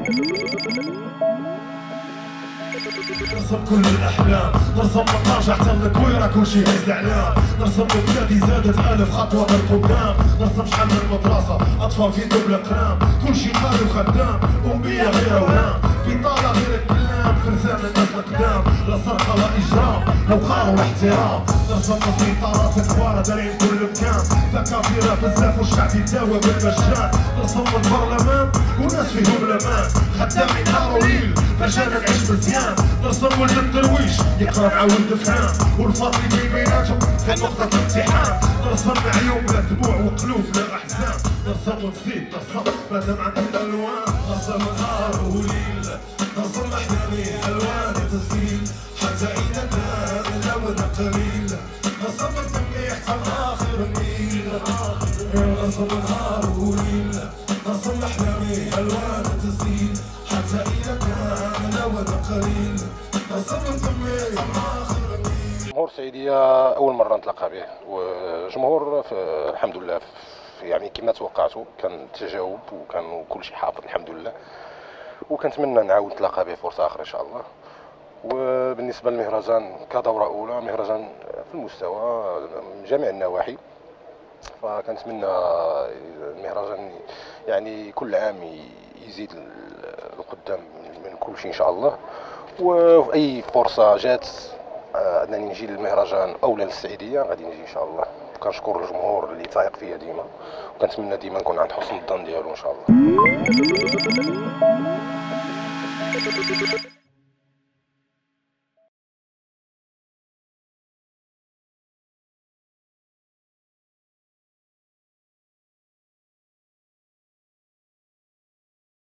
نرسم كل الاحلام، نرسم مطاجع تملك ويرا كلشي يهز الاعلام، نرسم بلادي زادت الف خطوه للقدام، نرسم شحال من مدرسه اطفال في دوبل اقلام، كلشي قاري وخدام، اميه غير اوهام، بطاله غير الكلام، فرسان الناس القدام، لا سرقه لا اجرام، لا وقار ولا احترام، نرسم سيطرات كبار دايرين كل مكان، دكاتره بزاف والشعب يداوى بالمجان، نرسم البرلمان وناس فيهم الامان، خدامين نهار وليل باش انا نعيش مزيان، نرسم ولد الدرويش يقرا مع ولد فهام، والفاضي بين بيناتهم في نقطة امتحان، نرسم عيون بلا دموع وقلوب بلا احزان، نرسم ونزيد نرسم مادام عندي الالوان، نرسم نهار وليل، نرسم احلامي الوان تسيل، حتى اذا كان الامر قليل، نرسم الدمع حتى اخر النيل، نرسم نهار وليل، نرسم احلامي الوان تسيل، حتى اذا كان الامر قليل، نرسم الدمع حتى اخر النيل. جمهور السعيدية أول مرة نتلاقى به، وجمهور الحمد لله يعني كما توقعته كان التجاوب وكان كل شيء حاضر الحمد لله، وكنتمنى نعاود نتلاقى به فرصة أخرى إن شاء الله. وبالنسبة للمهرجان كدورة أولى، مهرجان في المستوى من جميع النواحي، فكنتمنى المهرجان يعني كل عام يزيد لقدام من كل شيء إن شاء الله. وفي أي فرصة جات انني نجي للمهرجان اولا للسعيديه غادي نجي ان شاء الله. كنشكر الجمهور اللي تايق فيا ديما، وكنتمنى ديما نكون عند حسن الظن ديالو ان شاء الله.